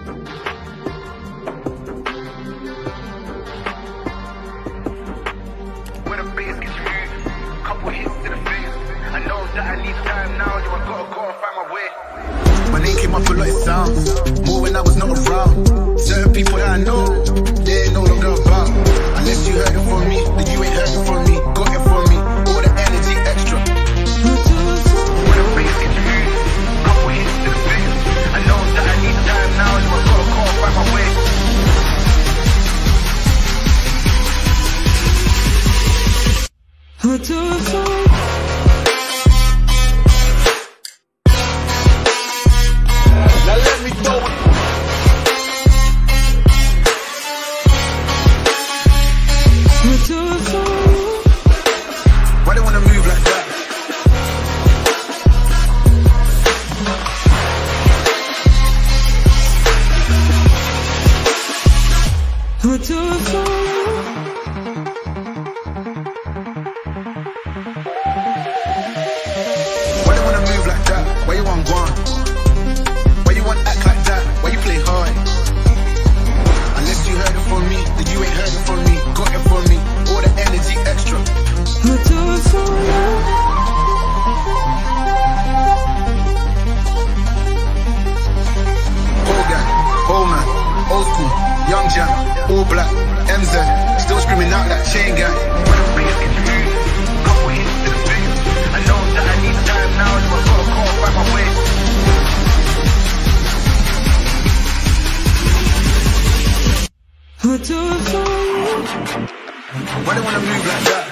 When the bass gets moved, couple hits to the face. I know that I need time now, yo, I gotta go and find my way. My name came up a lot of sounds, more when I was not around. Certain people that I know, they ain't no longer about. Unless you heard it from me, then you ain't heard it from me. Got it from me, all the energy extra. When the bass gets moved, couple hits to the face. I know that I need time now, yo, I gotta go and find my way. What do I find? Now let me go. What do I find? Why they wanna move like that? What do I find? Why they wanna move like that? Why you want gone? Why you want act like that? Why you play hard? Unless you heard it from me, then you ain't heard it from me. Got it from me, all the energy extra. What do I find? Old guy, old man, old school, young jam, all black, MZ, still screaming out that chain gang. When the bass gets moved, couple hits to the face. I know that I need time now, so I gotta go and find my way. What do I find? Why they wanna move like that?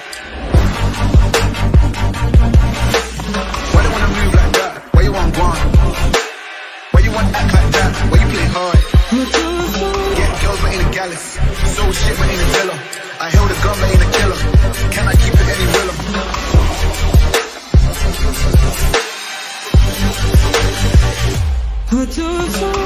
Why they wanna move like that? Why you want gone? Why you want act like that? Why you play hard? What do I find? Get girls but ain't a gallus. Soul shit but ain't a killer. I held a gun but ain't a killer. Can I keep it any realer? What do I find?